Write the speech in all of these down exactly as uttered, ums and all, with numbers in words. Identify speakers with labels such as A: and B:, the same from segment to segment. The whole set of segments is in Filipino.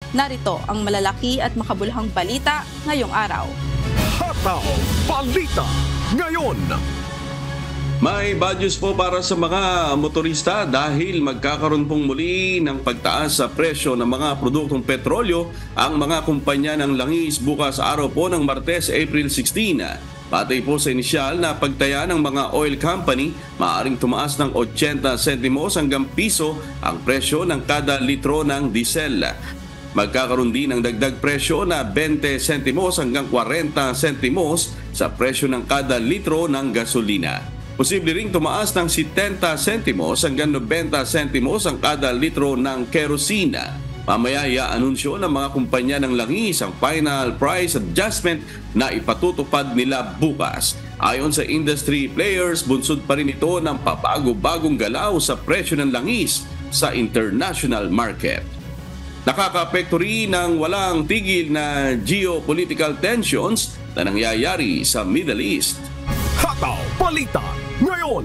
A: Narito ang malalaki at makabuluhang balita ngayong araw.
B: Hataw Balita ngayon.
C: May bad news po para sa mga motorista dahil magkakaroon pong muli ng pagtaas sa presyo ng mga produktong petrolyo ang mga kumpanya ng langis bukas araw po ng Martes, April sixteen. Batay po sa inisyal na pagtaya ng mga oil company, maaaring tumaas ng eighty sentimos hanggang piso ang presyo ng kada litro ng diesel. Magkakaroon din ng dagdag presyo na twenty sentimos hanggang forty sentimos sa presyo ng kada litro ng gasolina. Posible ring tumaas ng seventy sentimos hanggang ninety sentimos ang kada litro ng kerosina. Mamaya i-anunsyo ng mga kumpanya ng langis ang final price adjustment na ipatutupad nila bukas. Ayon sa industry players, bunsod pa rin ito ng pabago-bagong galaw sa presyo ng langis sa international market. Nakakaapekto rin ng walang tigil na geopolitical tensions na nangyayari sa Middle East.
B: Hataw Balita ngayon.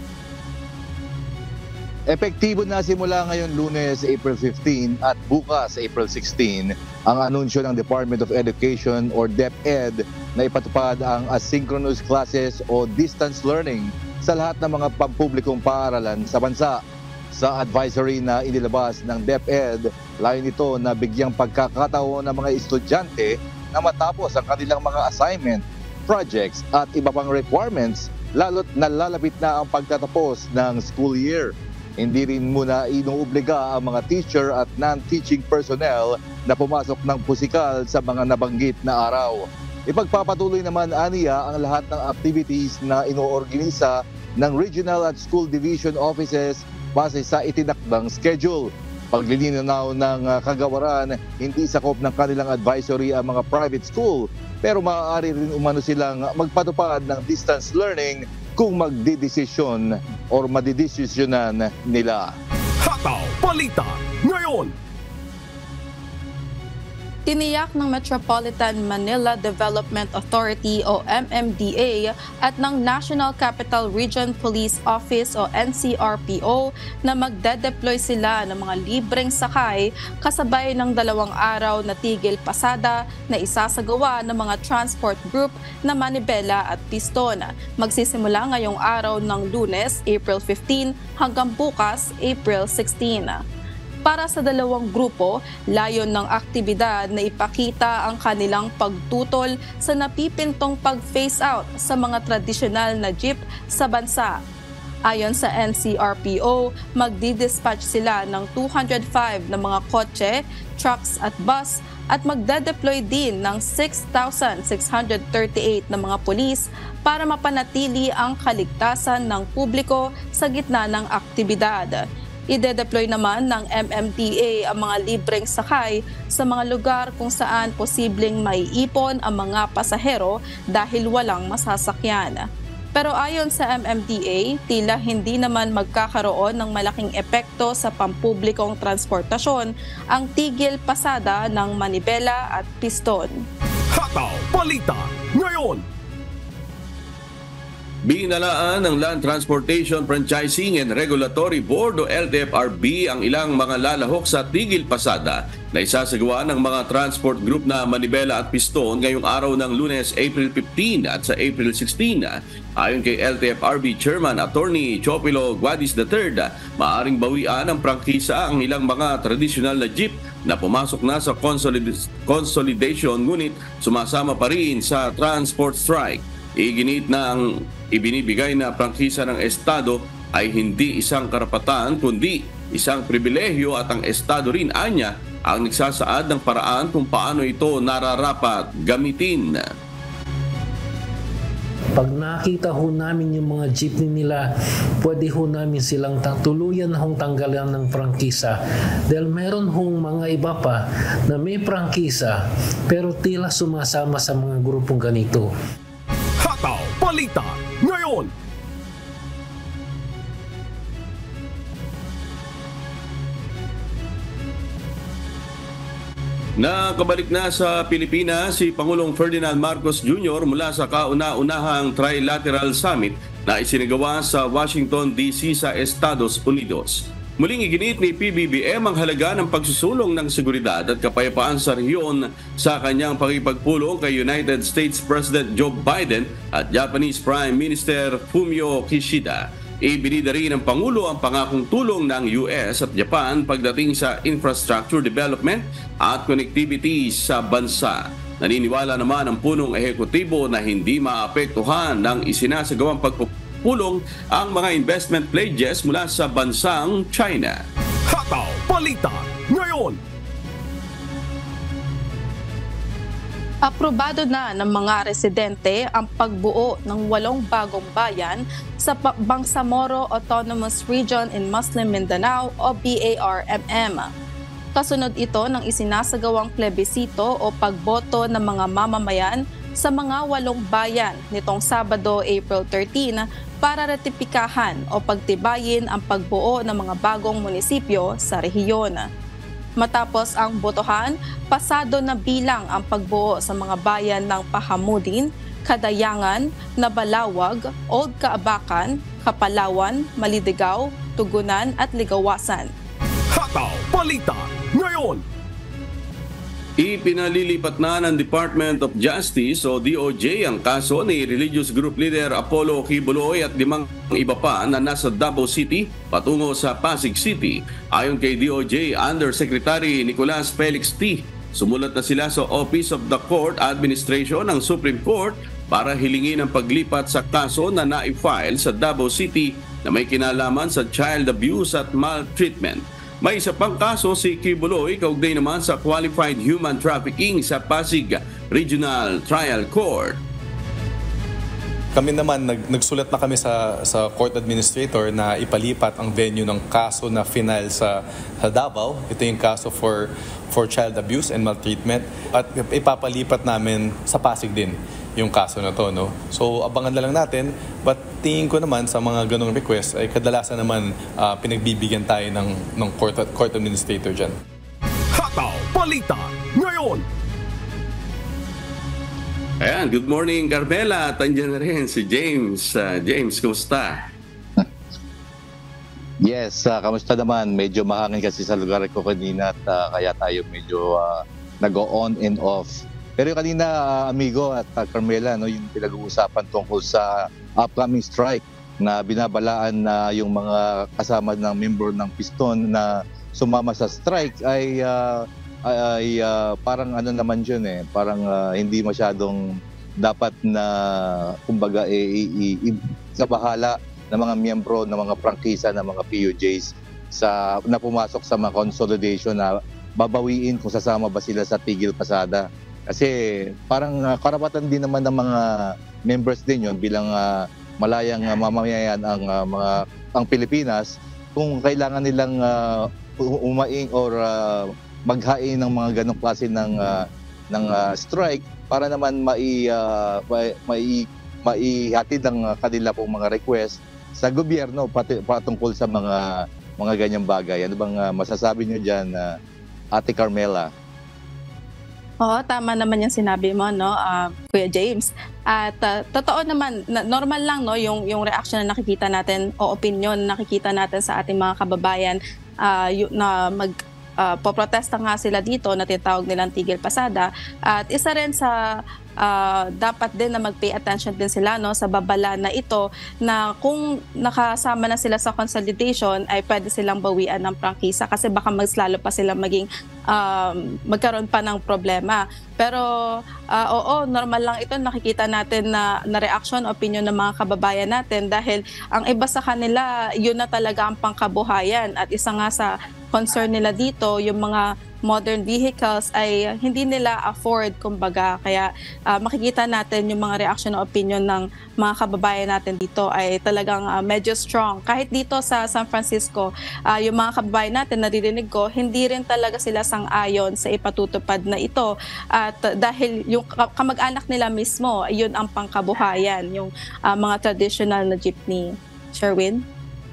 D: Epektibo na simula ngayon Lunes, April fifteen at bukas, April sixteen, ang anunsyo ng Department of Education or DepEd na ipatupad ang asynchronous classes o distance learning sa lahat ng mga pampublikong paaralan sa bansa. Sa advisory na inilabas ng DepEd, layon ito na bigyang pagkakataon ng mga estudyante na matapos ang kanilang mga assignment, projects at iba pang requirements lalo't nalalapit na ang pagtatapos ng school year. Hindi rin muna inuobliga ang mga teacher at non-teaching personnel na pumasok ng pusikal sa mga nabanggit na araw. Ipagpapatuloy naman aniya ang lahat ng activities na inoorganisa ng regional at school division offices base sa itinakdang schedule. Paglilinaw ng kagawaran, hindi sakop ng kanilang advisory ang mga private school, pero maaari rin umano silang magpatupad ng distance learning kung magdidesisyon or madidesisyonan nila.
B: Hataw Balita ngayon.
A: Tiniyak ng Metropolitan Manila Development Authority o M M D A at ng National Capital Region Police Office o N C R P O na magde-deploy sila ng mga libreng sakay kasabay ng dalawang araw na tigil pasada na isasagawa ng mga transport group na Manibela at Piston. Magsisimula ngayong araw ng Lunes, April fifteen hanggang bukas, April sixteen. Para sa dalawang grupo, layon ng aktibidad na ipakita ang kanilang pagtutol sa napipintong pag-phase out sa mga tradisyonal na jeep sa bansa. Ayon sa N C R P O, magdi-dispatch sila ng two hundred five na mga kotse, trucks at bus at magde-deploy din ng six thousand six hundred thirty-eight na mga pulis para mapanatili ang kaligtasan ng publiko sa gitna ng aktibidad. Ide-deploy naman ng M M D A ang mga libreng sakay sa mga lugar kung saan posibleng maiipon ang mga pasahero dahil walang masasakyan. Pero ayon sa M M D A, tila hindi naman magkakaroon ng malaking epekto sa pampublikong transportasyon ang tigil pasada ng Manibela at Piston.
B: Hataw Balita ngayon.
C: Binalaan ng Land Transportation Franchising and Regulatory Board o L T F R B ang ilang mga lalahok sa tigil pasada na isasagawa ng mga transport group na Manibela at Piston ngayong araw ng Lunes, April fifteen at sa April sixteen. Ayon kay L T F R B Chairman Attorney Chopilo Guadis the third, maaaring bawian ng prangkisa ang ilang mga tradisyonal na jeep na pumasok na sa consolid- consolidation ngunit sumasama pa rin sa transport strike. Iginit na ang ibinibigay na prangkisa ng Estado ay hindi isang karapatan kundi isang pribilehyo at ang Estado rin anya ang nagsasaad ng paraan kung paano ito nararapat gamitin.
E: Pag nakita ho namin yung mga jeepney nila, pwede ho namin silang tuluyan hong tanggalan ng prangkisa. Dahil meron hong mga iba pa na may prangkisa pero tila sumasama sa mga grupong ganito.
B: Hataw Balita ngayon.
C: Nakabalik na sa Pilipinas si Pangulong Ferdinand Marcos Junior mula sa kauna-unahang Trilateral Summit na isinagawa sa Washington D C sa Estados Unidos. Muling iginiit ni P B B M ang halaga ng pagsusulong ng seguridad at kapayapaan sa rehiyon sa kanyang pakipagpulong kay United States President Joe Biden at Japanese Prime Minister Fumio Kishida. Ibinida rin ng Pangulo ang pangakong tulong ng U S at Japan pagdating sa infrastructure development at connectivity sa bansa. Naniniwala naman ang punong ehekutibo na hindi maapektuhan ng isinasagawang pagpupulong ang mga investment pledges mula sa bansang China.
B: Hataw Balita ngayon.
A: Aprobado na ng mga residente ang pagbuo ng walong bagong bayan sa Bangsamoro Autonomous Region in Muslim Mindanao o B A R M M. Kasunod ito ng isinasagawang plebisito o pagboto ng mga mamamayan sa mga walong bayan nitong Sabado, April thirteenth para ratipikahan o pagtibayin ang pagbuo ng mga bagong munisipyo sa rehiyon. Matapos ang botohan, pasado na bilang ang pagbuo sa mga bayan ng Pahamudin, Kadayangan, Nabalawag, Old Kaabakan, Kapalawan, Malidigaw, Tugunan at Ligawasan.
B: Hataw Balita ngayon.
C: Ipinalilipat na ng Department of Justice o D O J ang kaso ni religious group leader Apollo Kibuloy at limang iba pa na nasa Davao City patungo sa Pasig City. Ayon kay D O J Undersecretary Nicolas Felix T., sumulat na sila sa Office of the Court Administration ng Supreme Court para hilingin ang paglipat sa kaso na na-file sa Davao City na may kinalaman sa child abuse at maltreatment. May isa pang kaso si Kibuloy kaugnay naman sa qualified human trafficking sa Pasig Regional Trial Court.
F: Kami naman, nag, nagsulat na kami sa, sa court administrator na ipalipat ang venue ng kaso na final sa, sa Davao. Ito yung kaso for, for child abuse and maltreatment. At ipapalipat namin sa Pasig din yung kaso na to. No? So abangan na lang natin. But tingin ko naman sa mga ganong request ay kadalasan naman uh, pinagbibigyan tayo ng, ng court, court administrator dyan.
B: Hataw Balita ngayon.
C: Ayan, good morning Carmela. Tandiyan na rin si James. Uh, James, kumusta?
D: Yes, uh, kamusta naman? Medyo mahangin kasi sa lugar ko kanina at uh, kaya tayo medyo uh, nag-on and off. Pero kanina, uh, amigo at uh, Carmela, no, yung pinag-uusapan tungkol sa upcoming strike na binabalaan na yung mga kasama ng member ng Piston na sumama sa strike ay uh, ay uh, parang ano naman yun eh, parang uh, hindi masyadong dapat na kumbaga eh, i- i- sa bahala ng mga miyembro ng mga prangkisa ng mga P U Js sa na pumasok sa mga consolidation na babawiin kung sasama ba sila sa tigil pasada. Kasi parang uh, karapatan din naman ng mga members din yon bilang uh, malayang uh, mamamayan ang uh, mga ang Pilipinas kung kailangan nilang uh, umaing or uh, maghain ng mga ganong klase ng uh, ng uh, strike para naman mai uh, mai, mai maihatid ang kanila pong mga request sa gobyerno pati, patungkol sa mga mga ganyang bagay. Ano bang uh, masasabi niyo diyan, uh, Ate Carmela?
A: Oo, tama naman yung sinabi mo, no, uh, Kuya James. At uh, totoo naman, na, normal lang, no, yung yung reaction na nakikita natin o opinion na nakikita natin sa ating mga kababayan uh, y- na mag Uh, poprotesta nga sila dito na tinatawag nilang tigil pasada at isa rin sa uh, dapat din na mag-pay attention din sila, no, sa babala na ito na kung nakasama na sila sa consolidation ay pwede silang bawian ng prangkisa kasi baka mas lalo pa silang maging um, magkaroon pa ng problema. Pero uh, oo, normal lang ito, nakikita natin na, na reaction, opinion ng mga kababayan natin dahil ang iba sa kanila yun na talaga ang pangkabuhayan at isa nga sa concern nila dito, yung mga modern vehicles ay hindi nila afford, kumbaga. Kaya uh, makikita natin yung mga reaction o opinion ng mga kababayan natin dito ay talagang uh, medyo strong. Kahit dito sa San Francisco, uh, yung mga kababayan natin, naririnig ko, hindi rin talaga sila sang-ayon sa ipatutupad na ito. At uh, dahil yung kamag-anak nila mismo, yun ang pangkabuhayan, yung uh, mga traditional na jeepney. Sherwin?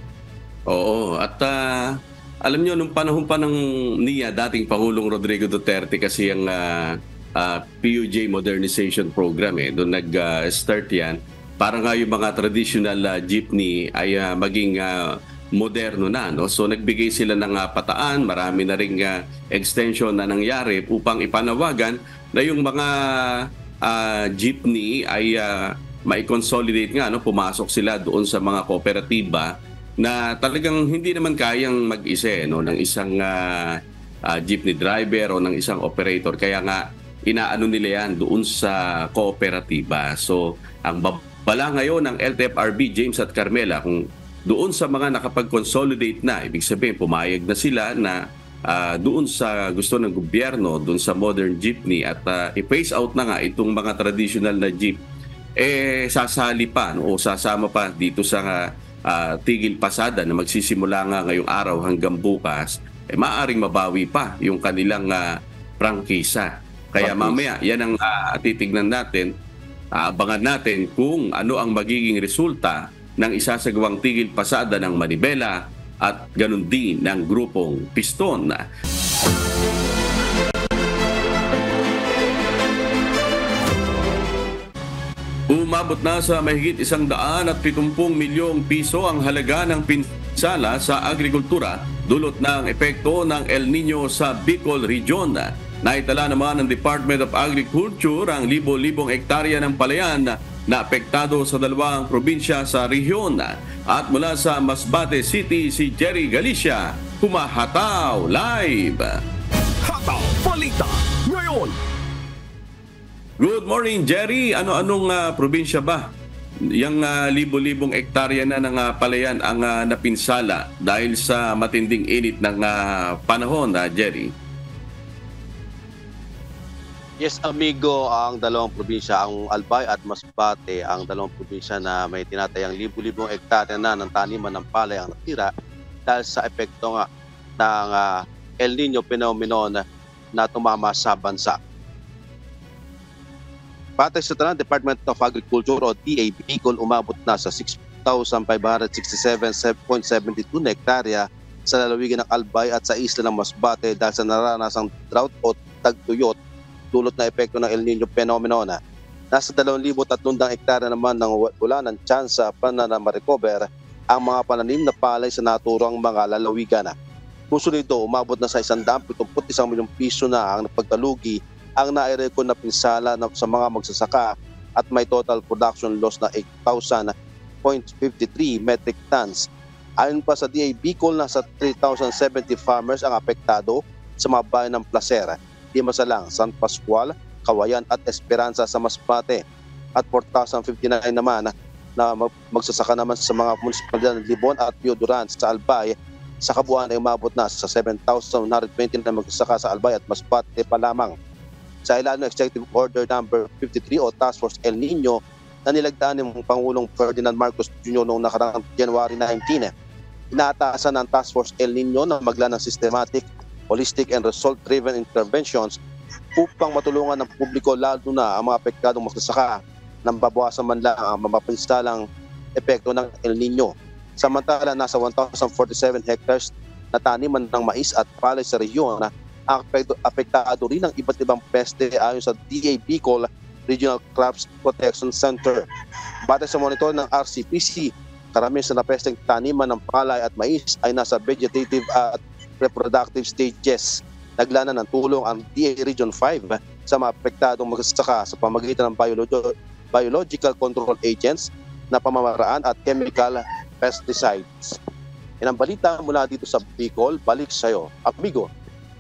C: Oo, at uh, alam nyo, nung panahon pa ng niya, dating Pangulong Rodrigo Duterte kasi ang uh, uh, P U J Modernization Program, eh, doon nag-start uh, yan. Para nga yung mga traditional uh, jeepney ay uh, maging uh, moderno na. No? So nagbigay sila ng uh, pataan, marami na ring uh, extension na nangyari upang ipanawagan na yung mga uh, jeepney ay uh, mai-consolidate nga, no? Pumasok sila doon sa mga kooperatiba na talagang hindi naman kayang mag-isa no? ng isang uh, uh, jeepney driver o ng isang operator. Kaya nga inaano nila yan doon sa kooperatiba. So ang babala ngayon ng L T F R B, James at Carmela, kung doon sa mga nakapag-consolidate na, ibig sabihin pumayag na sila na uh, doon sa gusto ng gobyerno, doon sa modern jeepney at uh, i-phase out na nga itong mga traditional na jeep, eh sasali pa no, o sasama pa dito sa uh, tigil pasada na magsisimula nga ngayong araw hanggang bukas, eh maaring mabawi pa yung kanilang uh, prangkisa. Kaya mamaya yan ang uh, titignan natin, aabangan natin kung ano ang magiging resulta ng isasagawang tigil pasada ng Manibela at ganun din ng grupong Piston. Umabot na sa mahigit isang daan at pitumpung milyong piso ang halaga ng pinsala sa agrikultura dulot ng epekto ng El Nino sa Bicol Region. Naitala naman ng Department of Agriculture ang libo-libong hektarya ng palayan na apektado sa dalawang probinsya sa rehiyon. At mula sa Masbate City, si Jerry Galicia, humahataw live.
B: Hataw Balita ngayon.
C: Good morning, Jerry. Ano-anong uh, probinsya ba? Yang uh, libo-libong hektarya na ng uh, palayan ang uh, napinsala dahil sa matinding init ng uh, panahon, uh, Jerry?
G: Yes, amigo, ang dalawang probinsya, ang Albay at Masbate, ang dalawang probinsya na may tinatayang libu-libong hektarya na ng taniman ng palay ang natira dahil sa epekto nga ng uh, El Nino phenomenon na tumama sa bansa. Patay sa tanan, Department of Agriculture o D A Bicol umabot na sa six thousand five hundred sixty-seven point seven two na hektarya sa lalawigan ng Albay at sa isla ng Masbate dahil sa naranasang drought o tagtuyot dulot na epekto ng El Nino phenomenon. Nasa dalawang libo tatlong hektarya naman ng wala ng tsansa pa na ma-recover ang mga pananim na palay sa naturang mga lalawigan. Puso nito, umabot na sa isang daan pitungput isang milyong piso na ang pagkalugi ang nairekon na pinsala na sa mga magsasaka at may total production loss na eight thousand point five three metric tons. Ayon pa sa D A Bicol, nasa three thousand seventy farmers ang apektado sa mga bayan ng Placer, Dimasalang, San Pascual, Kawayan at Esperanza sa Masbate at four thousand fifty-nine naman na magsasaka naman sa mga munisipalidad ng Libon at Pioduran sa Albay. Sa kabuuan ay umabot na sa seven thousand one hundred twenty na magsasaka sa Albay at Masbate pa lamang. Sa ilalim ng Executive Order number fifty-three o Task Force El Nino na nilagdaan ng Pangulong Ferdinand Marcos Junior noong nakarang January nineteenth, inaatasan ng Task Force El Nino na maglaan ng systematic, holistic and result-driven interventions upang matulungan ng publiko lalo na ang mga apektadong magsasaka nang babawasan man lang ang mapapinsalang epekto ng El Nino. Samantala, nasa one thousand forty-seven hectares na taniman ng mais at palay sa rehiyon na ang apektado rin ng iba't ibang peste ayon sa D A Bicol Regional Crops Protection Center. Batay sa monitor ng R C P C, karamihan sa napesteng taniman ng palay at mais ay nasa vegetative at reproductive stages. Naglana ng tulong ang D A Region five sa mga apektadong magsasaka sa pamamagitan ng biologi- biological control agents na pamamaraan at chemical pesticides. Yan ang balita mula dito sa Bicol. Balik sa'yo, amigo.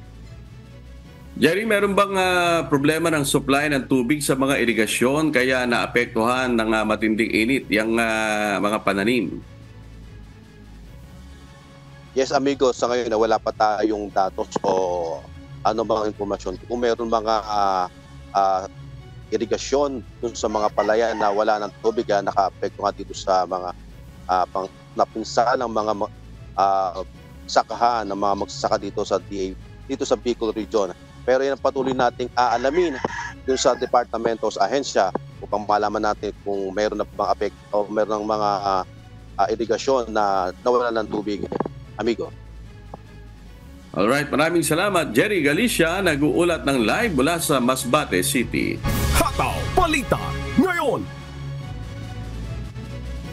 C: Jerry, meron bang uh, problema ng supply ng tubig sa mga irigasyon kaya naapektuhan ng uh, matinding init yung uh, mga pananim?
G: Yes, amigo, sa ngayon na wala pa tayong datos o ano mga impormasyon. Kung meron mga uh, uh, irigasyon dun sa mga palayan na wala ng tubig, uh, naka-apekto nga dito sa mga uh, pang, napinsalang mga uh, sakahan ng mga magsasaka dito sa D A, dito sa Bicol Region. Pero yan ang patuloy nating aalamin dun sa departamento, sa ahensya upang malaman natin kung meron na bang apekto o meron ng mga uh, uh, irigasyon na nawala ng tubig, amigo.
C: Alright, maraming salamat. Jerry Galicia, nag-uulat ng live mula sa Masbate City.
B: Hataw Balita ngayon.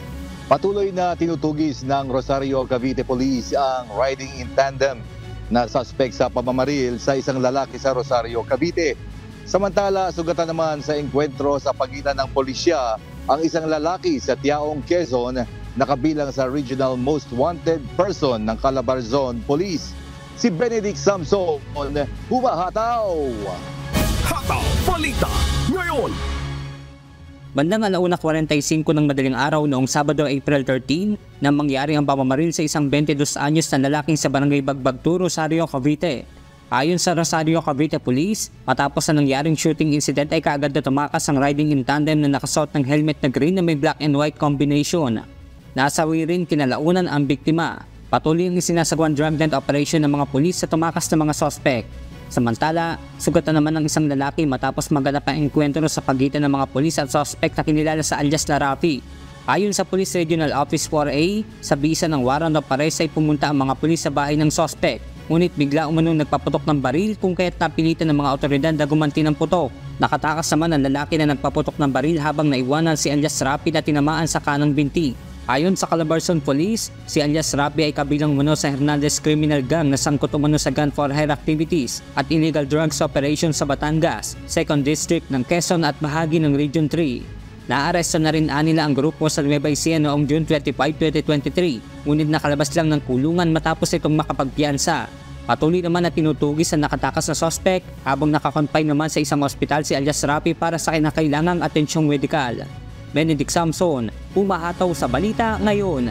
D: Patuloy na tinutugis ng Rosario Cavite Police ang riding in tandem na suspect sa pamamaril sa isang lalaki sa Rosario, Cavite. Samantala, sugatan naman sa engkwentro sa pagitan ng pulisya ang isang lalaki sa Tiaong, Quezon na kabilang sa Regional Most Wanted Person ng Calabarzon Police. Si Benedict Samson, humahataw!
B: Hataw Balita ngayon!
H: Bandang alauna forty-five ng madaling araw noong Sabado, April thirteen, nang mangyari ang pamamaril sa isang twenty-dos anyos na lalaking sa Barangay Bagbagto, Rosario, Cavite. Ayon sa Rosario Cavite Police, matapos na nangyaring shooting incident ay kaagad na tumakas ang riding in tandem na nakasuot ng helmet na green na may black and white combination. Nasawi rin kinalaunan ang biktima. Patuloy ang isinasagawang drug hunt operation ng mga pulis sa tumakas na mga suspect. Samantala, sugatan naman ng isang lalaki matapos maganap ang engkwentro sa pagitan ng mga pulis at suspect na kinilala sa alias na Rafi. Ayon sa Police Regional Office four A, sa bisa ng warrant of arrest ay pumunta ang mga pulis sa bahay ng suspect. Ngunit bigla umanong nagpaputok ng baril kung kaya't napilitan ng mga otoridad na gumanti ng putok. Nakatakas naman ang lalaki na nagpaputok ng baril habang naiwanan si alias Rafi na tinamaan sa kanang binti. Ayon sa Calabarzon Police, si alias Rafi ay kabilang umano sa Hernandez Criminal Gang na sangkot umano sa gun for hire activities at illegal drugs operations sa Batangas, second District ng Quezon at bahagi ng Region three. Naaresto na rin anila ang grupo sa Nueva Ecija noong June twenty-fifth, twenty twenty-three, ngunit nakalabas lang ng kulungan matapos itong makapagpiyansa. Patuloy naman na tinutugis ang nakatakas na suspect habang nakakonfine naman sa isang ospital si alias Rafi para sa kinakailangang atensyong medikal. Benedict Samson, humahataw sa balita ngayon.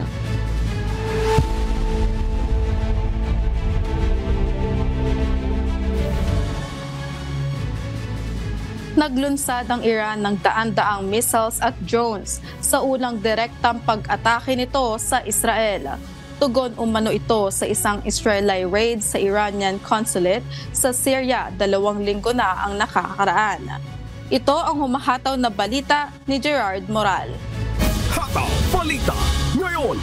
A: Naglunsad ang Iran ng daan-daang missiles at drones sa unang direktang pag-atake nito sa Israel. Tugon umano ito sa isang Israeli raid sa Iranian consulate sa Syria dalawang linggo na ang nakakaraan. Ito ang humahataw na balita ni Gerard Moral.
B: Hataw Balita ngayon!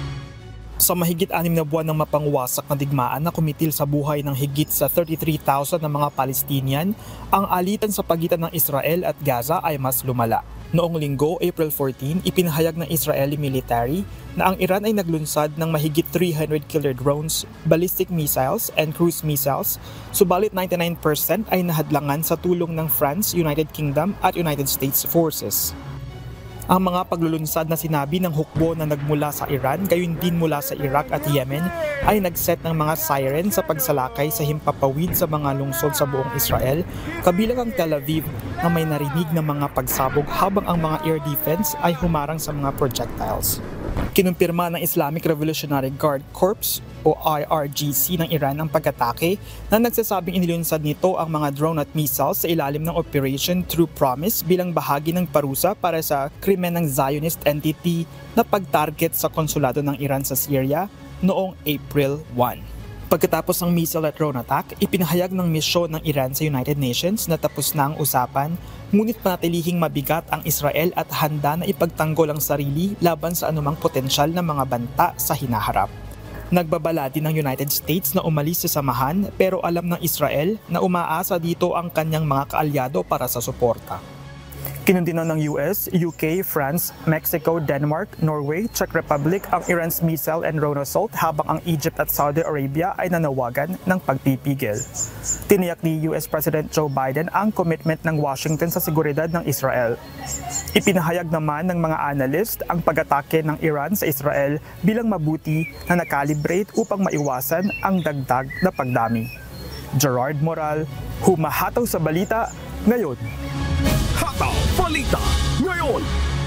I: Sa mahigit anim na buwan ng mapangwasak na digmaan na kumitil sa buhay ng higit sa thirty-three thousand ng mga Palestinian, ang alitan sa pagitan ng Israel at Gaza ay mas lumala. Noong linggo, April fourteenth, ipinahayag ng Israeli military na ang Iran ay naglunsad ng mahigit three hundred killer drones, ballistic missiles, and cruise missiles, subalit ninety-nine percent ay nahadlangan sa tulong ng France, United Kingdom at United States forces. Ang mga paglulunsad na sinabi ng hukbo na nagmula sa Iran, gayon din mula sa Iraq at Yemen, ay nagset ng mga siren sa pagsalakay sa himpapawid sa mga lungsod sa buong Israel, kabilang ang Tel Aviv na may narinig na mga pagsabog habang ang mga air defense ay humarang sa mga projectiles. Kinumpirma ng Islamic Revolutionary Guard Corps o I R G C ng Iran ang pag-atake na nagsasabing inilunsad nito ang mga drone at missiles sa ilalim ng Operation True Promise bilang bahagi ng parusa para sa krimen ng Zionist entity na pag-target sa konsulado ng Iran sa Syria noong April first. Pagkatapos ng missile at drone attack, ipinahayag ng misyon ng Iran sa United Nations na tapos na ang usapan, ngunit panatilihing mabigat ang Israel at handa na ipagtanggol ang sarili laban sa anumang potensyal na mga banta sa hinaharap. Nagbabala din ng United States na umalis sa samahan pero alam ng Israel na umaasa dito ang kanyang mga kaalyado para sa suporta. Kinundina ng U S, U K, France, Mexico, Denmark, Norway, Czech Republic ang Iran's missile and drone assault habang ang Egypt at Saudi Arabia ay nanawagan ng pagpipigil. Tiniyak ni U S President Joe Biden ang commitment ng Washington sa seguridad ng Israel. Ipinahayag naman ng mga analyst ang pag-atake ng Iran sa Israel bilang mabuti na nakalibrate upang maiwasan ang dagdag na pagdami. Gerard Moral, humahataw sa balita ngayon.
B: Hataw Balita ngayon!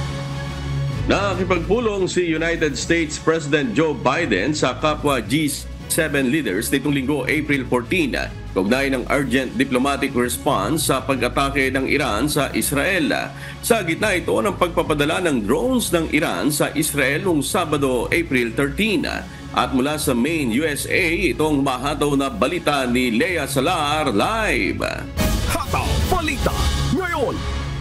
C: Nakikipagpulong si United States President Joe Biden sa kapwa G seven leaders nitong linggo, April fourteenth, kaugnay ng urgent diplomatic response sa pag-atake ng Iran sa Israel. Sa gitna ito ng pagpapadala ng drones ng Iran sa Israel noong Sabado, April thirteenth. At mula sa Maine, U S A, itong mahataw na balita ni Lea Salar live.
B: Hataw Balita ngayon!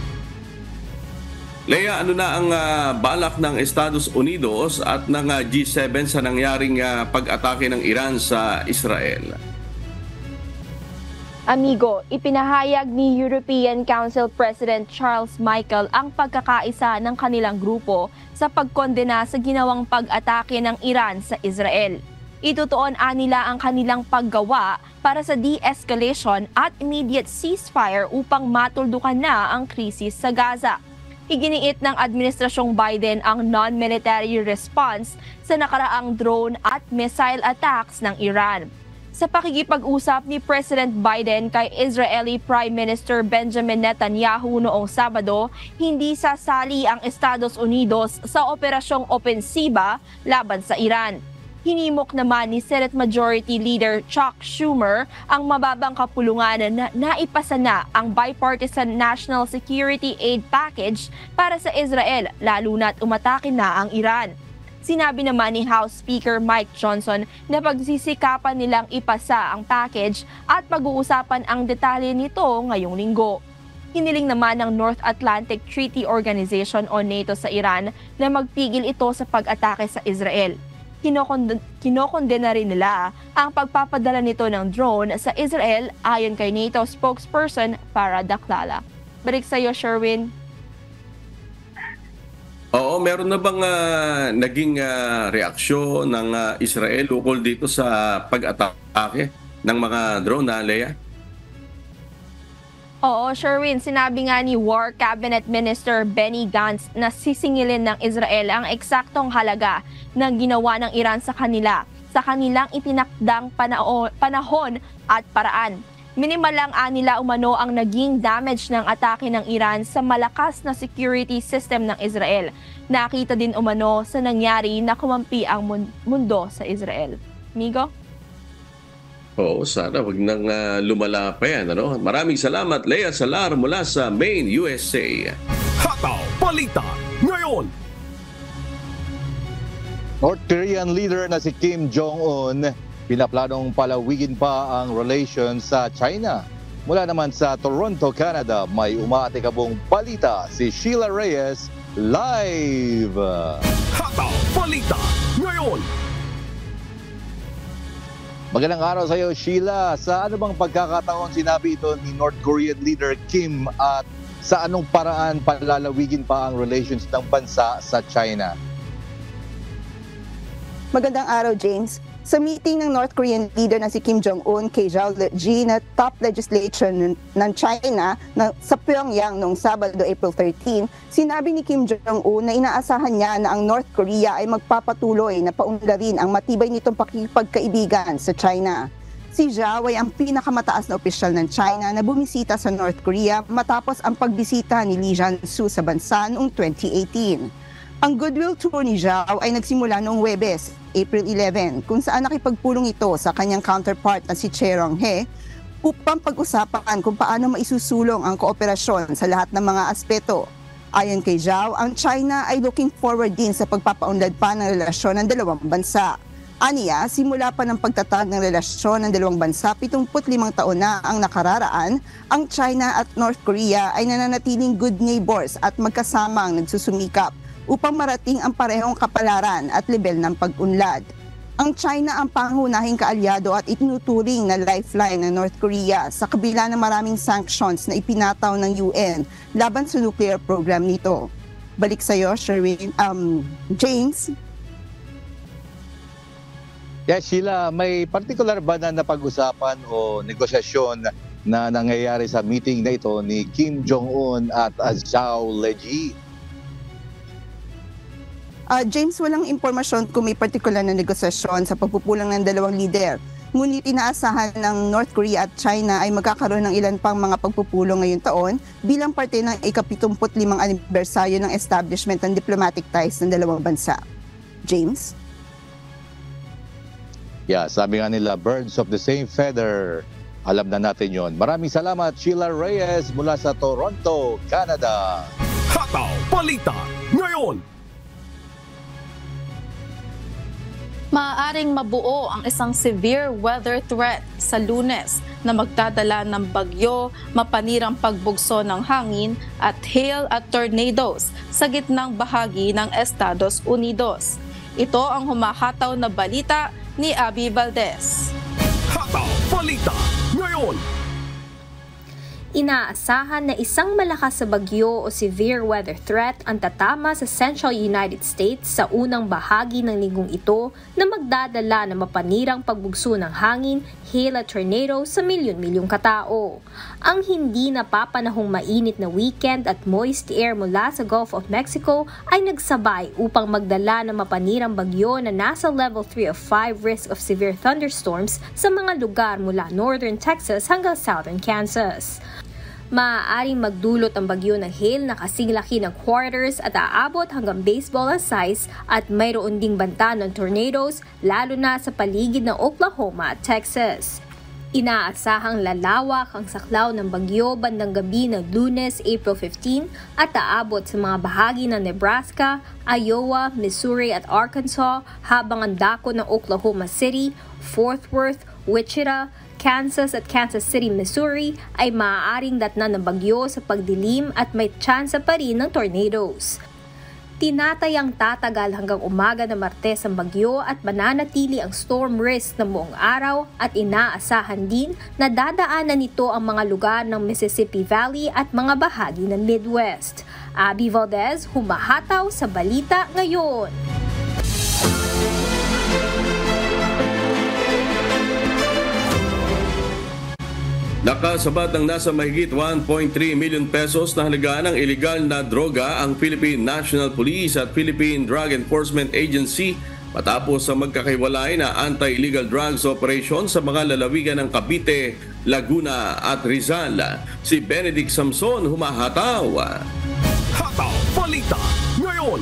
C: Lea, ano na ang uh, balak ng Estados Unidos at ng uh, G seven sa nangyaring uh, pag-atake ng Iran sa Israel?
J: Amigo, ipinahayag ni European Council President Charles Michel ang pagkakaisa ng kanilang grupo sa pagkondena sa ginawang pag-atake ng Iran sa Israel. Itutuon nila ang kanilang paggawa para sa de-escalation at immediate ceasefire upang matuldukan na ang krisis sa Gaza. Iginiit ng Administrasyong Biden ang non-military response sa nakaraang drone at missile attacks ng Iran. Sa pakikipag-usap ni President Biden kay Israeli Prime Minister Benjamin Netanyahu noong Sabado, hindi sasali ang Estados Unidos sa operasyong opensiba laban sa Iran. Hinimok naman ni Senate Majority Leader Chuck Schumer ang mababang kapulungan na naipasa na ang Bipartisan National Security Aid Package para sa Israel, lalo na't umatake na ang Iran. Sinabi naman ni House Speaker Mike Johnson na pagsisikapan nilang ipasa ang package at pag-uusapan ang detalye nito ngayong linggo. Hiniling naman ng North Atlantic Treaty Organization o NATO sa Iran na magpigil ito sa pag-atake sa Israel. Kinokond- kinokondena rin nila ang pagpapadala nito ng drone sa Israel ayon kay NATO spokesperson Farah Dakhlala. Balik sa iyo, Sherwin.
C: Oo, meron na bang uh, naging uh, reaksyon ng uh, Israel ukol dito sa pag-atake ng mga drone na, Leia?
J: Oo, Sherwin, sinabi nga ni War Cabinet Minister Benny Gantz na sisingilin ng Israel ang eksaktong halaga ng ginawa ng Iran sa kanila sa kanilang itinakdang panao- panahon at paraan. Minimal lang nila umano ang naging damage ng atake ng Iran sa malakas na security system ng Israel. Nakita din umano sa nangyari na kumampi ang mundo sa Israel. Migo?
C: Oo, sana wag nang uh, lumala pa yan. Ano? Maraming salamat, Lea Salar mula sa Maine, U S A.
B: Hataw Balita ngayon.
D: North Korean leader na si Kim Jong-un pinaplanong palawigin pa ang relations sa China. Mula naman sa Toronto, Canada, may umaatikabong balita si Sheila Reyes live.
B: Hataw Balita ngayon.
D: Magandang araw sa iyo, Sheila. Sa ano bang pagkakataon sinabi ito ni North Korean leader Kim at sa anong paraan palalawigin pa ang relations ng bansa sa China?
K: Magandang araw, James. Sa meeting ng North Korean leader na si Kim Jong-un kay Zhao Leji na top legislation ng China na sa Pyongyang noong Sabado, April thirteenth, sinabi ni Kim Jong-un na inaasahan niya na ang North Korea ay magpapatuloy na paunlarin ang matibay nitong pakikipagkaibigan sa China. Si Zhao ay ang pinakamataas na opisyal ng China na bumisita sa North Korea matapos ang pagbisita ni Li Jiansu sa bansa noong twenty eighteen. Ang goodwill tour ni Zhao ay nagsimula noong Huwebes, April eleventh, kung saan nakipagpulong ito sa kanyang counterpart na si Che Rong-he upang pag-usapan kung paano maisusulong ang kooperasyon sa lahat ng mga aspeto. Ayon kay Zhao, ang China ay looking forward din sa pagpapaunlad pa ng relasyon ng dalawang bansa. Aniya, simula pa ng pagtatag ng relasyon ng dalawang bansa, pitungput limang taon na ang nakararaan, ang China at North Korea ay nananatiling good neighbors at magkasamang nagsusumikap upang marating ang parehong kapalaran at level ng pag-unlad. Ang China ang pangunahing kaalyado at itinuturing na lifeline ng North Korea sa kabila ng maraming sanctions na ipinataw ng U N laban sa nuclear program nito. Balik sa iyo, Sherwin. Um, James?
D: Yes, Sheila, may particular ba na napag-usapan o negosyasyon na nangyayari sa meeting na ito ni Kim Jong-un at Zhao Leji?
K: Uh, James, walang impormasyon kung may partikular na negosasyon sa pagpupulang ng dalawang lider. Ngunit inaasahan ng North Korea at China ay magkakaroon ng ilan pang mga pagpupulong ngayong taon bilang parte ng ikapitumput limang anibersaryo ng establishment ng diplomatic ties ng dalawang bansa. James?
D: Yeah, sabi nga nila, birds of the same feather. Alam na natin yon. Maraming salamat, Sheila Reyes mula sa Toronto, Canada.
B: Hataw Balita ngayon.
A: Maaaring mabuo ang isang severe weather threat sa Lunes na magdadala ng bagyo, mapanirang pagbugso ng hangin at hail at tornadoes sa gitnang bahagi ng Estados Unidos. Ito ang humahataw na balita ni Abby Valdez.
B: Hataw Balita ngayon.
L: Inaasahan na isang malakas sa bagyo o severe weather threat ang tatama sa Central United States sa unang bahagi ng linggong ito na magdadala ng mapanirang pagbugso ng hangin, hail at tornado sa milyon-milyong katao. Ang hindi napapanahong mainit na weekend at moist air mula sa Gulf of Mexico ay nagsabay upang magdala ng mapanirang bagyo na nasa level three of five risk of severe thunderstorms sa mga lugar mula northern Texas hanggang southern Kansas. Maaaring magdulot ang bagyo ng hail na kasing laki ng quarters at aabot hanggang baseball ang size at mayroon ding banta ng tornadoes lalo na sa paligid ng Oklahoma at Texas. Inaasahang lalawak ang saklaw ng bagyo bandang gabi ng Lunes, April fifteenth at aabot sa mga bahagi ng Nebraska, Iowa, Missouri at Arkansas habang ang dako ng Oklahoma City, Fort Worth, Wichita, Kansas at Kansas City, Missouri ay maaaring datnan ng bagyo sa pagdilim at may tsansa pa rin ng tornadoes. Tinatayang tatagal hanggang umaga ng Martes ang bagyo at mananatili ang storm risk ng buong araw at inaasahan din na dadaanan nito ang mga lugar ng Mississippi Valley at mga bahagi ng Midwest. Abby Valdez, humahataw sa Balita Ngayon.
C: Nakasabat ng nasa mahigit one point three million pesos na halaga ng iligal na droga ang Philippine National Police at Philippine Drug Enforcement Agency matapos sa magkakahiwalay na anti-illegal drugs operation sa mga lalawigan ng Cavite, Laguna at Rizal. Si Benedict Samson humahataw.
B: Hataw Balita Ngayon.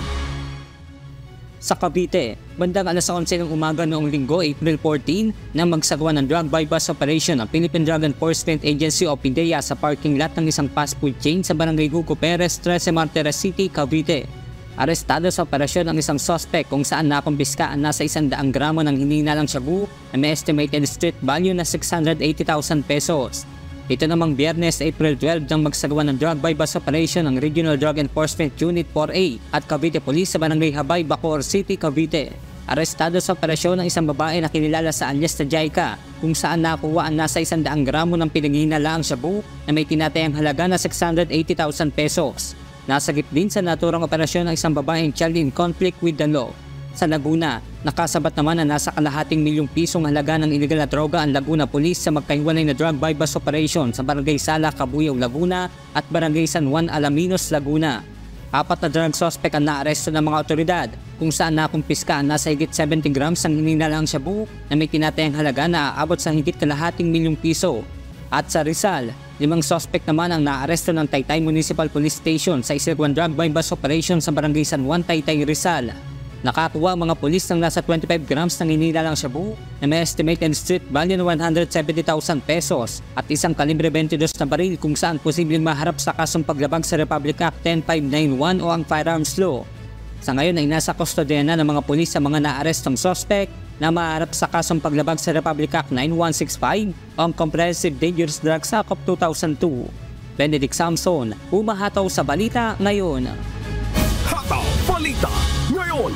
H: Sa Cavite, bandang alas onse ng umaga noong linggo, April fourteenth, na magsagawa ng drug bypass operation ang Philippine Drug Enforcement Agency o P D E A sa parking lot ng isang fast food chain sa Barangay Hugo Perez, Trece Martires City, Cavite. Arestado sa operasyon ang isang suspect kung saan nakumpiska ang nasa isang daang gramo ng hinihinalang shabu na may estimated street value na six hundred eighty thousand pesos. Ito namang Biyernes, April twelfth nang magsagawa ng drug bypass operation ng Regional Drug Enforcement Unit four A at Cavite Police sa Barangay Habay, Bacoor City, Cavite. Arestado sa operasyon ng isang babae na kinilala sa alias na Jaika kung saan nakuha ang nasa isang daang gramo ng pinaghihinalaang shabu na may tinatayang halaga na six hundred eighty thousand pesos. Nasagip din sa naturang operasyon ng isang babaeng child in conflict with the law. Sa Laguna, nakasabat naman na nasa kalahating milyong pisong halaga ng iligal na droga ang Laguna Police sa magkahiwalay na drug bypass operation sa Barangay Sala, Cabuyao, Laguna at Barangay San Juan, Alaminos, Laguna. Apat na drug suspect ang naaresto ng mga otoridad kung saan nakumpiska ang nasa higit seventy grams ng hinihinalang shabu na may tinatayang halaga na aabot sa higit kalahating milyong piso. At sa Rizal, limang suspect naman ang naaresto ng Taytay Municipal Police Station sa isang drug bypass operation sa Barangay San Juan, Taytay, Rizal. Nakakuha ang mga pulis ng nasa twenty-five grams ng hinihinalang shabu na may estimated street value na one hundred seventy thousand pesos at isang kalibre twenty-two na baril kung saan posibleng maharap sa kasong paglabag sa Republic Act ten five nine one o ang Firearms Law. Sa ngayon ay nasa kustodiya na ng mga pulis sa mga naarestong suspect na maharap sa kasong paglabag sa Republic Act nine one six five o ang Comprehensive Dangerous Drugs Act of two thousand two. Benedict Samson, humahataw sa Balita Ngayon.
B: Hataw Balita Ngayon.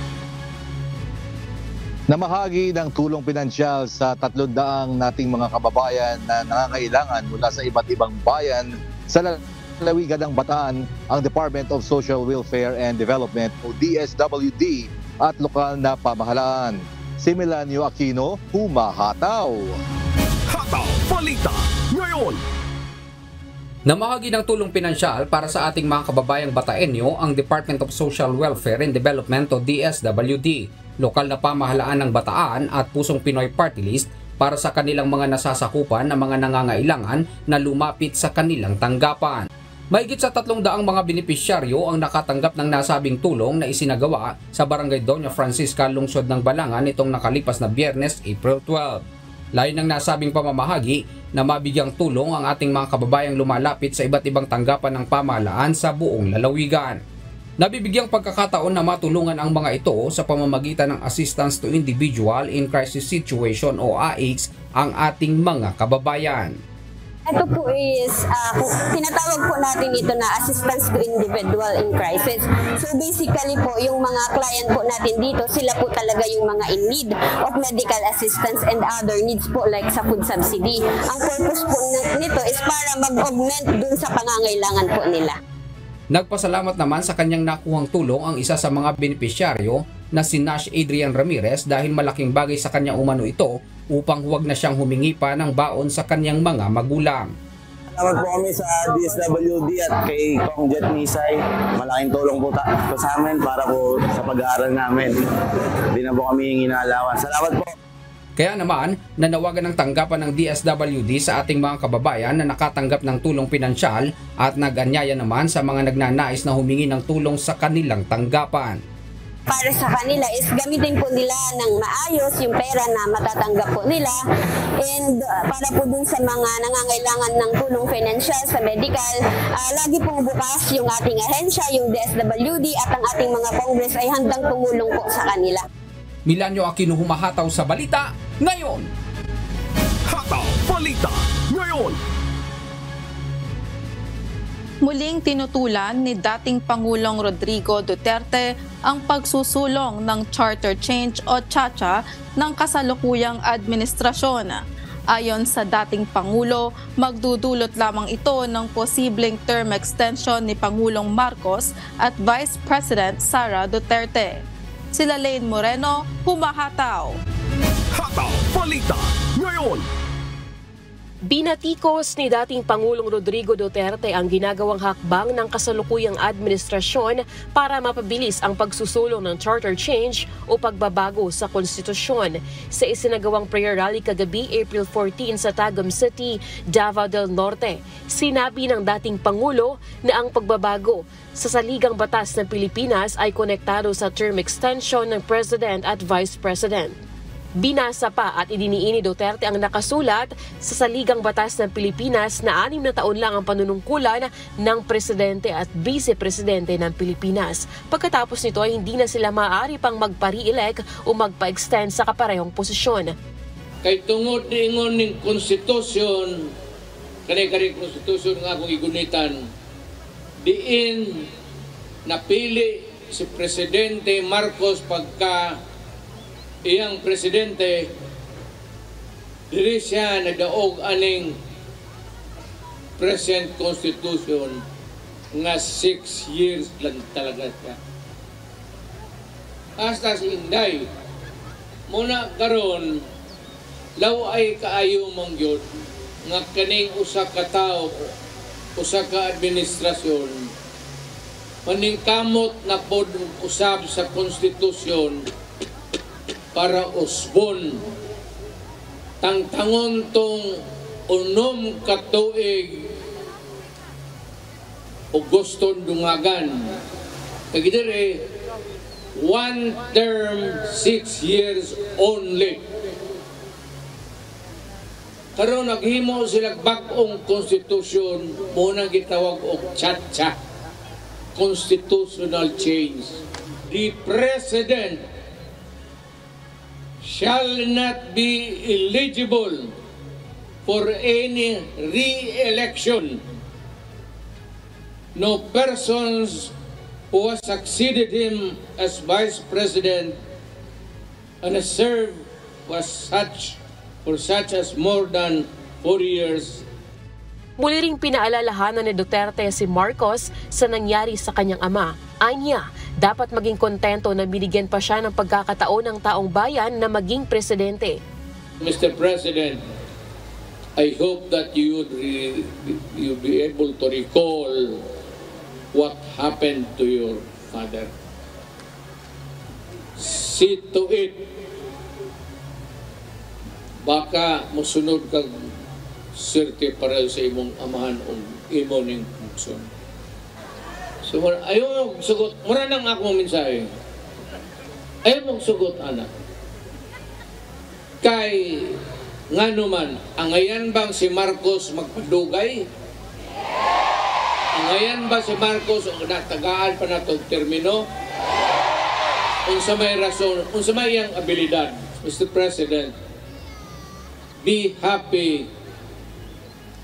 D: Namahagi ng tulong pinansyal sa tatlong daang nating mga kababayan na nangangailangan mula sa iba't ibang bayan sa lalawigan ng Bataan ang Department of Social Welfare and Development o D S W D at lokal na pamahalaan. Si Melanio Aquino, humahataw.
B: Hataw Balita Ngayon.
M: Namahagi ng tulong pinansyal para sa ating mga kababayang Bataenyo ang Department of Social Welfare and Development o D S W D, lokal na pamahalaan ng Bataan at Pusong Pinoy Party List para sa kanilang mga nasasakupan na mga nangangailangan na lumapit sa kanilang tanggapan. Mahigit sa tatlong daang mga benepisyaryo ang nakatanggap ng nasabing tulong na isinagawa sa Barangay Doña Francisca, lungsod ng Balangan nitong nakalipas na Biyernes, April twelfth. Layo ng nasabing pamamahagi na mabigyang tulong ang ating mga kababayang lumalapit sa iba't ibang tanggapan ng pamahalaan sa buong lalawigan. Nabibigyang pagkakataon na matulungan ang mga ito sa pamamagitan ng Assistance to Individual in Crisis Situation o A I C S ang ating mga kababayan.
N: Ito po is, uh, tinatawag po natin ito na assistance to individual in crisis. So basically po, yung mga client po natin dito, sila po talaga yung mga in need of medical assistance and other needs po like sa food subsidy. Ang purpose po nito is para mag-augment dun sa pangangailangan po nila.
M: Nagpasalamat naman sa kanyang nakuhang tulong ang isa sa mga benepisyaryo na si Nash Adrian Ramirez dahil malaking bagay sa kanya umano ito upang huwag na siyang humingi pa ng baon sa kanyang mga magulang.
O: Salamat po kami sa D S W D at kay Kong Jet Nisay. Malaking tulong po ta- sa amin para po sa pag-aaral namin. Hindi na po kami hingi na allowance. Salamat po.
M: Kaya naman, nanawagan ng tanggapan ng D S W D sa ating mga kababayan na nakatanggap ng tulong pinansyal at nag-anyaya naman sa mga nagnanais na humingi ng tulong sa kanilang tanggapan.
N: Para sa kanila is gamitin po nila ng maayos yung pera na matatanggap po nila and uh, para po dun sa mga nangangailangan ng tulong financial sa medical, uh, lagi pong bukas yung ating ahensya, yung D S W D at ang ating mga congress ay handang tumulong po sa kanila.
M: Milanyo Aquino humahataw sa balita ngayon.
B: Hataw Balita ngayon.
A: Muling tinutulan ni dating Pangulong Rodrigo Duterte ang pagsusulong ng charter change o CHACHA ng kasalukuyang administrasyon. Ayon sa dating Pangulo, magdudulot lamang ito ng posibleng term extension ni Pangulong Marcos at Vice President Sara Duterte. Sila Lane Moreno, humahataw.
B: Hataw Balita ngayon.
P: Binatikos ni dating Pangulong Rodrigo Duterte ang ginagawang hakbang ng kasalukuyang administrasyon para mapabilis ang pagsusulong ng charter change o pagbabago sa konstitusyon. Sa isinagawang prayer rally kagabi, April fourteen sa Tagum City, Davao del Norte, sinabi ng dating Pangulo na ang pagbabago sa saligang batas ng Pilipinas ay konektado sa term extension ng President at Vice President. Binasa pa at idiniin ni Duterte ang nakasulat sa saligang batas ng Pilipinas na anim na taon lang ang panunungkulan ng Presidente at Vice-Presidente ng Pilipinas. Pagkatapos nito ay hindi na sila maaari pang magpa-re-elect o magpa-extend sa kaparehong posisyon.
Q: Kay tungod ni ingon ning konstitusyon, kani-kani konstitusyon nga akong igunitan, diin napili si Presidente Marcos pagka iyang presidente, dili siya nagdaog aning present constitution nga six years lang talaga siya. Hasta si Inday, muna karon law ay kaayo mong yun nga kaning usa ka tao, usa ka administrasyon, maningkamot na pod usab sa konstitusyon para usbon tangtangon tong unom katuig o guston dungagan kagidire one term six years only. Karon naghimo sila bag-ong konstitusyon mo na gitawag og CHACHA, constitutional change. The president shall not be eligible for any re-election. No persons who has succeeded him as Vice President and has served was such for such as more than four years.
P: Muli ring pinaalalahanan ni Duterte si Marcos sa nangyari sa kanyang ama. Anya, dapat maging kontento na binigyan pa siya ng pagkakataon ng taong bayan na maging presidente.
Q: Mister President, I hope that you would re, you be able to recall what happened to your father. See to it. Baka musunod kag sirte para sa imong amahan o imo ning function. So, ayaw mong sugot. Mura nang ako mensahe. Ayaw mong sugot, anak. Kay, nga naman, angayan bang si Marcos magpadugay? Angayan ba si Marcos o natagaan pa na itong termino? Unsa may rason, unsa may iyang abilidad, Mister President, be happy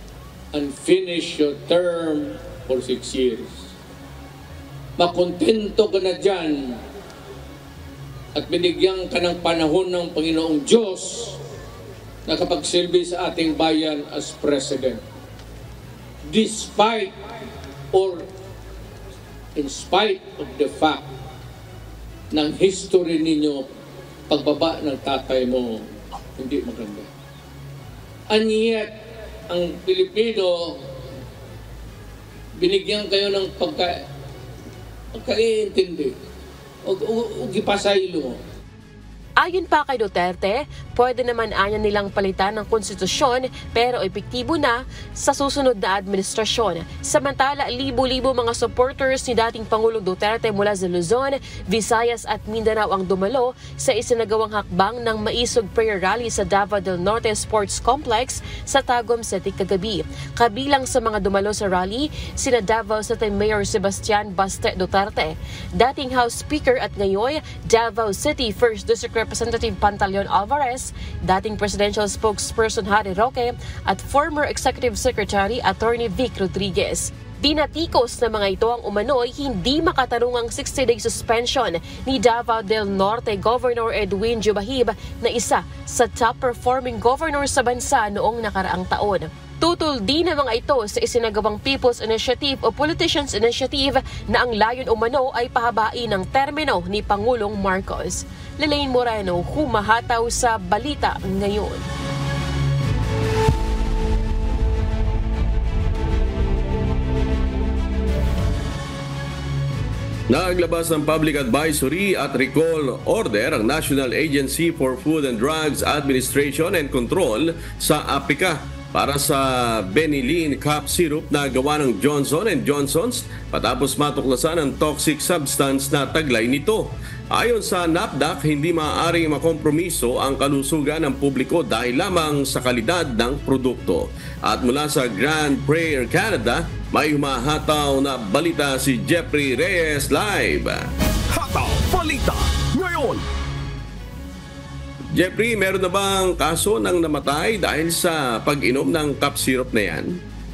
Q: and finish your term for six years. Makontento ka na dyan at binigyan ka ng panahon ng Panginoong Diyos na kapagsilbi sa ating bayan as President. Despite or in spite of the fact ng history ninyo, pagbaba ng tatay mo, hindi maganda. And yet, ang Pilipino, binigyan kayo ng pagka, pagkaiintindi. O, o, o gipasaylo mo.
P: Ayon pa kay Duterte, pwede naman anya nilang palitan ng konstitusyon pero epektibo na sa susunod na administrasyon. Samantala, libo-libo mga supporters ni dating Pangulong Duterte mula sa Luzon, Visayas at Mindanao ang dumalo sa isinagawang hakbang ng Maisog Prayer Rally sa Davao del Norte Sports Complex sa Tagum City kagabi. Kabilang sa mga dumalo sa rally, sina Davao City Mayor Sebastian Baste Duterte, dating House Speaker at ngayon Davao City First District Representative Pantaleon Alvarez, dating Presidential Spokesperson Harry Roque at former Executive Secretary Attorney Vic Rodriguez. Dinatikos na mga ito ang umano'y hindi makatarungang sixty day suspension ni Davao del Norte Governor Edwin Jubahib na isa sa top-performing governor sa bansa noong nakaraang taon. Tutol din na mga ito sa isinagawang People's Initiative o Politicians Initiative na ang layon umano ay pahabain ng termino ni Pangulong Marcos. Lelaine Moreno, humahataw sa balita ngayon.
C: Naglabas ng public advisory at recall order ang National Agency for Food and Drugs Administration and Control sa APICA para sa Benylin cough syrup na gawa ng Johnson and Johnson's patapos matuklasan ang toxic substance na taglay nito. Ayon sa NAFDAC, hindi maaaring makompromiso ang kalusugan ng publiko dahil lamang sa kalidad ng produkto. At mula sa Grand Prairie, Canada, may humahataw na balita si Jeffrey Reyes live.
B: Hataw Balita ngayon!
C: Jeffrey, meron na bang kaso ng namatay dahil sa pag-inom ng cough syrup na yan?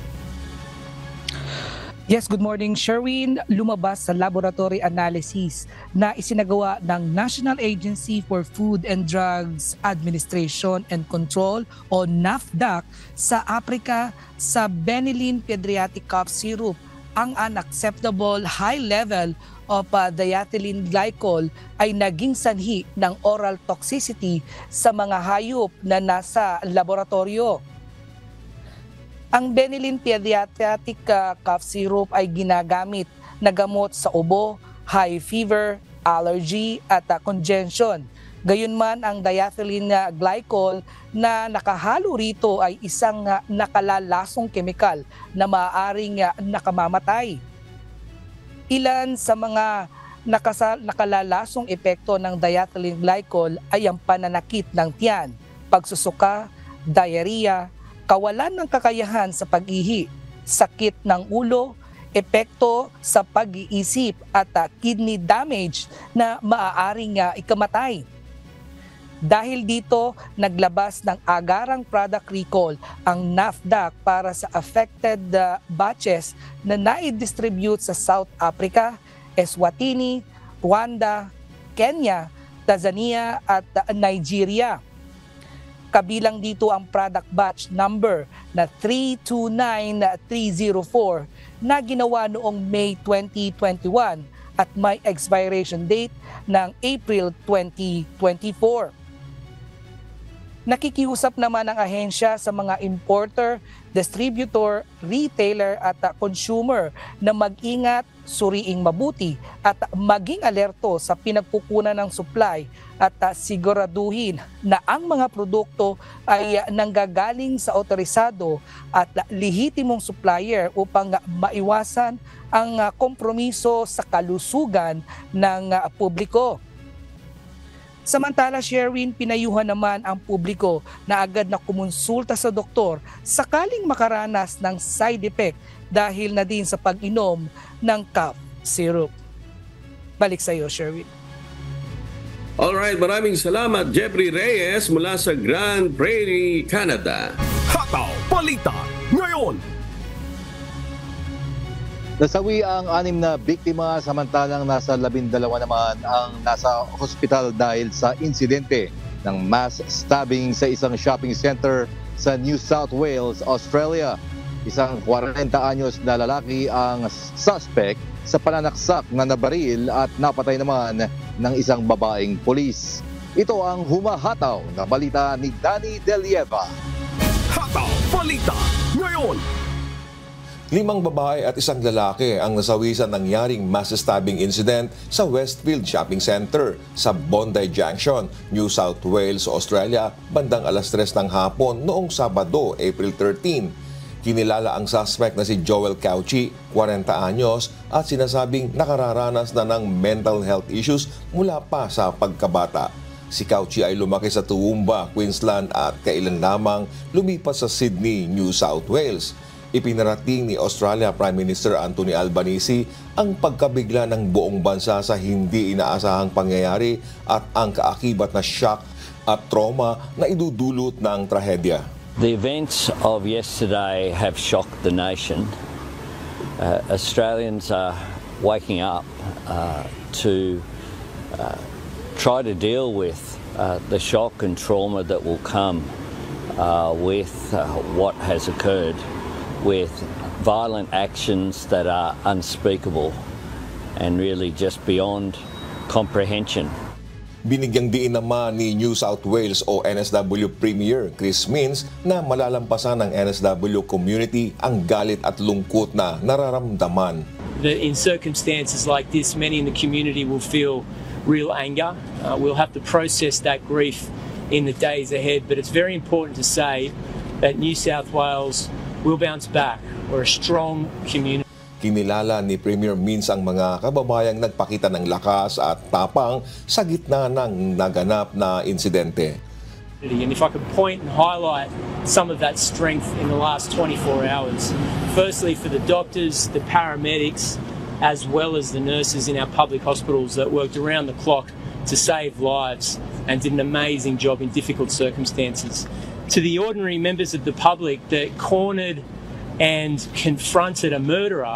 R: Yes, good morning, Sherwin. Lumabas sa laboratory analysis na isinagawa ng National Agency for Food and Drugs Administration and Control o NAFDAC sa Africa sa Benylin Pediatric Cough Syrup. Ang unacceptable high level of uh, diethylene glycol ay naging sanhi ng oral toxicity sa mga hayop na nasa laboratorio. Ang Benylin Pediatric uh, Cough Syrup ay ginagamit na gamot sa ubo, high fever, allergy at uh, congestion. Gayunman ang diethylene uh, glycol na nakahalo rito ay isang uh, nakalalasong kemikal na maaaring uh, nakamamatay. Ilan sa mga nakasal, nakalalasong epekto ng diethylene glycol ay ang pananakit ng tiyan, pagsusuka, diarrhea, kawalan ng kakayahan sa pag-ihi, sakit ng ulo, epekto sa pag-iisip at uh, kidney damage na maaaring uh, ikamatay. Dahil dito, naglabas ng agarang product recall ang NAFDAC para sa affected uh, batches na nai-distribute sa South Africa, Eswatini, Rwanda, Kenya, Tanzania at uh, Nigeria. Kabilang dito ang product batch number na three two nine three zero four na ginawa noong May twenty twenty-one at may expiration date ng April twenty twenty-four. Nakikiusap naman ang ahensya sa mga importer, distributor, retailer at consumer na mag-ingat, suriing mabuti at maging alerto sa pinagkukunan ng supply at siguraduhin na ang mga produkto ay nanggagaling sa otorisado at lehitimong supplier upang maiwasan ang kompromiso sa kalusugan ng publiko. Samantala, Sherwin, pinayuhan naman ang publiko na agad na kumonsulta sa doktor sakaling makaranas ng side effect dahil na din sa pag-inom ng cough syrup. Balik sa iyo, Sherwin.
C: Alright, maraming salamat Jeffrey Reyes mula sa Grand Prairie, Canada.
B: Hataw Balita ngayon!
D: Nasawi ang anim na biktima samantalang nasa labindalawa naman ang nasa hospital dahil sa insidente ng mass stabbing sa isang shopping center sa New South Wales, Australia. Isang forty anyos na lalaki ang suspect sa pananaksak na nabaril at napatay naman ng isang babaeng pulis. Ito ang humahataw na balita ni Danny Delieva.
B: Hataw Balita ngayon!
S: Limang babae at isang lalaki ang nasawi sa nangyaring mass stabbing incident sa Westfield Shopping Center sa Bondi Junction, New South Wales, Australia, bandang alas tres ng hapon noong Sabado, April thirteenth. Kinilala ang suspect na si Joel Cauchi, forty anyos, at sinasabing nakararanas na ng mental health issues mula pa sa pagkabata. Si Cauchi ay lumaki sa Toowoomba, Queensland at kailan lamang lumipas sa Sydney, New South Wales. Ipinarating ni Australia Prime Minister Anthony Albanese ang pagkabigla ng buong bansa sa hindi inaasahang pangyayari at ang kaakibat na shock at trauma na idudulot ng trahedya.
T: The events of yesterday have shocked the nation. Uh, Australians are waking up uh, to uh, try to deal with uh, the shock and trauma that will come uh, with uh, what has occurred, with violent actions that are unspeakable and really just beyond comprehension.
S: Binigyang diin naman ni New South Wales o N S W Premier Chris Minns na malalampasan ng N S W community ang galit at lungkot na nararamdaman.
U: In circumstances like this, many in the community will feel real anger. Uh, we'll have to process that grief in the days ahead, but it's very important to say that New South Wales will bounce back. We're a strong community.
S: Kinilala ni Premier Minns ang mga kababayang nagpakita ng lakas at tapang sa gitna ng naganap na insidente.
U: And if I could point and highlight some of that strength in the last twenty-four hours, firstly for the doctors, the paramedics, as well as the nurses in our public hospitals that worked around the clock to save lives and did an amazing job in difficult circumstances. To the ordinary members of the public that cornered and confronted a murderer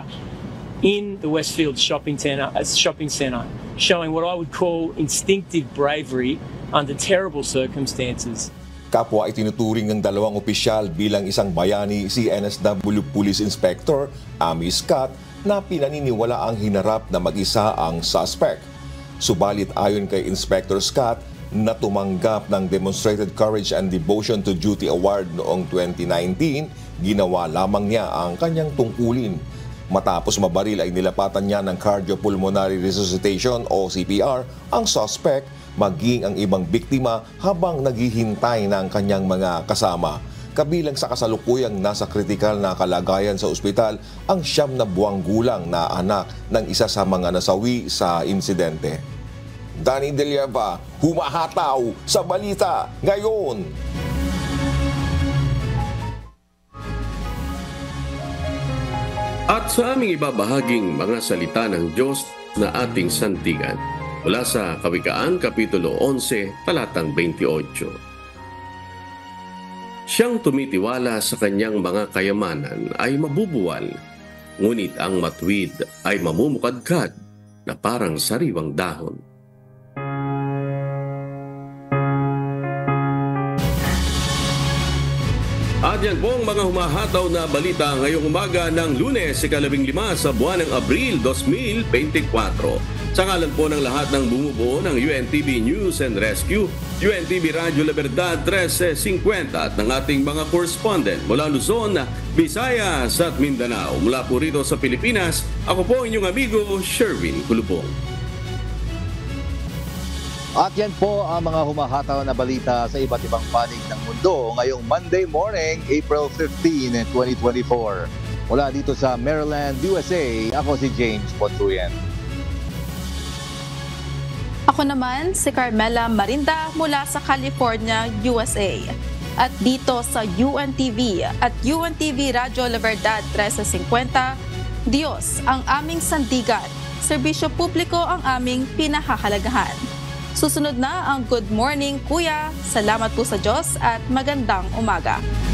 U: in the Westfield shopping centre, shopping centre, showing what I would call instinctive bravery under terrible circumstances.
S: Kapwa itinuturing ng dalawang opisyal bilang isang bayani si N S W Police Inspector Amy Scott na pinaniniwala ang hinarap na mag-isa ang suspect. Subalit ayon kay Inspector Scott, na tumanggap ng Demonstrated Courage and Devotion to Duty Award noong twenty nineteen, ginawa lamang niya ang kanyang tungkulin. Matapos mabaril ay nilapatan niya ng cardiopulmonary resuscitation o C P R ang suspect maging ang ibang biktima habang naghihintay ng kanyang mga kasama. Kabilang sa kasalukuyang nasa kritikal na kalagayan sa ospital ang siyam na buwang gulang na anak ng isa sa mga nasawi sa insidente. Danny Delieva, humahataw sa balita ngayon.
C: At sa aming ibabahaging mga salita ng Diyos na ating sandigan, mula sa Kawikaan, Kapitulo eleven, talatang twenty-eight. Siyang tumitiwala sa kanyang mga kayamanan ay mabubuwal, ngunit ang matuwid ay mamumukadkad na parang sariwang dahon. At yan po ang mga humahataw na balita ngayong umaga ng Lunes, ikalabing lima sa buwan ng Abril twenty twenty-four. Sa ngalan po ng lahat ng bumubuo ng U N T V News and Rescue, U N T V Radyo La Verdad thirteen fifty at ng ating mga correspondent mula Luzon, Visayas at Mindanao. Mula po rito sa Pilipinas, ako po inyong amigo Sherwin Kulubong.
D: At yan po ang mga humahataw na balita sa iba't ibang panig ng mundo ngayong Monday morning, April fifteenth, twenty twenty-four. Mula dito sa Maryland, U S A, ako si James Pontruyen.
A: Ako naman si Carmela Marinda mula sa California, U S A. At dito sa U N T V at U N T V Radyo La Verdad thirteen fifty, Diyos ang aming sandigan, serbisyo publiko ang aming pinahahalagahan. Susunod na ang Good Morning Kuya. Salamat po sa Diyos at magandang umaga.